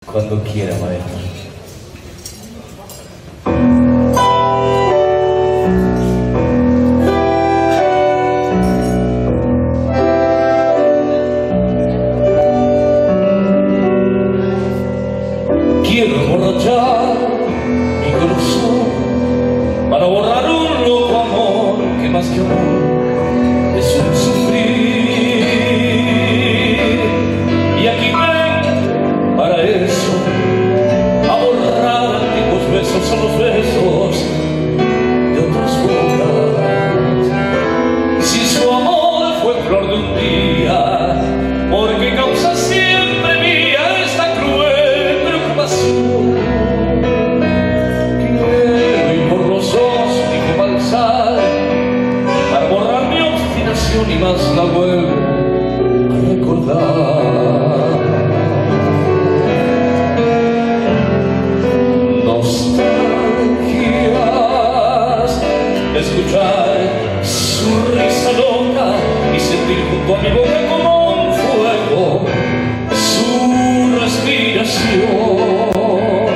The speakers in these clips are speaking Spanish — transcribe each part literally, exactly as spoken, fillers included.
Cuando quiera, maestro. Quiero emborrachar mi corazón para borrar un loco amor que más que amor es un sufrir. Y aquí ven para eso, a borrar antiguos besos, son los besos de otras bocas. Si su amor fue flor de un día, porque causa siempre mía esta cruel preocupación. Quiero ir por los ojos y balsar para borrar mi obstinación y más la vuelvo a recordar. Nostalgias, escuchar su risa loca y sentir junto a mi boca como un fuego su respiración.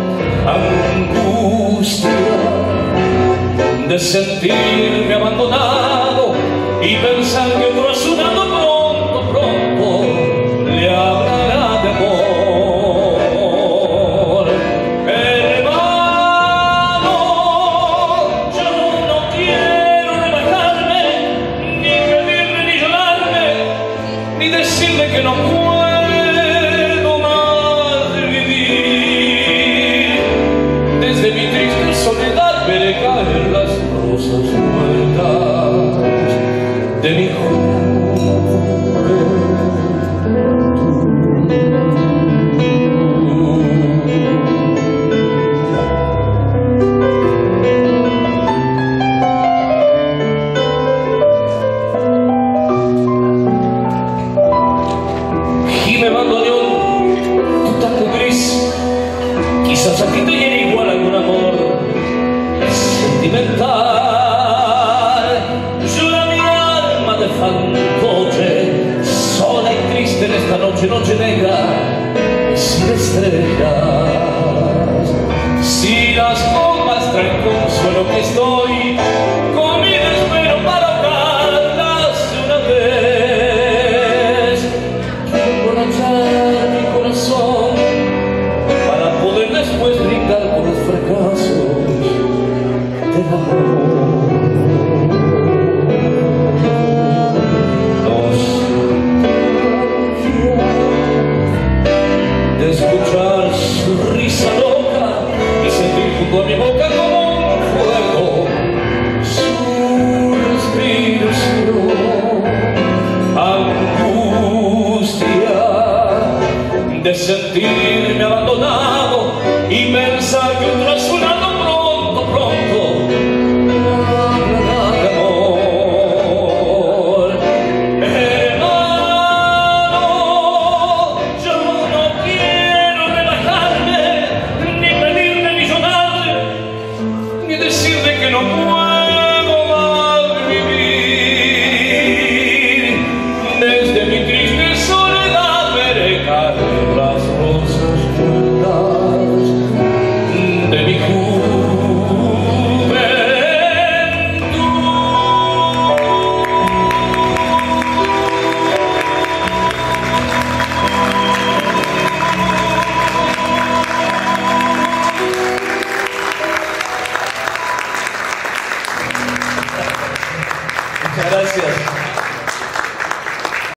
Angustia de sentirme abandonado y pensar que otro a su lado pronto, pronto le hablará de amor. Hermano, yo no quiero relajarme, ni pedirme ni llorarme, ni decirle que no puedo más vivir. Desde mi triste soledad veré caer las rosas muertas de mi Gime bandoneón, tu taco gris, quizás a ti te llene igual algún amor sentimental. Llora mi alma de fantoche, sola y triste en esta noche, noche negra y sin estrellas. Si las copas traen consuelo, que estoy con mi desvelo para ahogarlas de una vez. Quiero emborrachar mi corazón para poder después brindar por los fracasos del amor. Nostalgia de escuchar su risa loca y sentir junto a mi boca como un fuego su respiración. Angustia de sentirme abandonado y pensar que otro a su lado pronto, pronto me hablará de amor. Hermano, yo no quiero relajarme, ni pedirle ni llorarle, ni decirle que no puedo más vivir. Desde mi triste soledad veré caer las rosas muertas de mi juventud. Muchas gracias.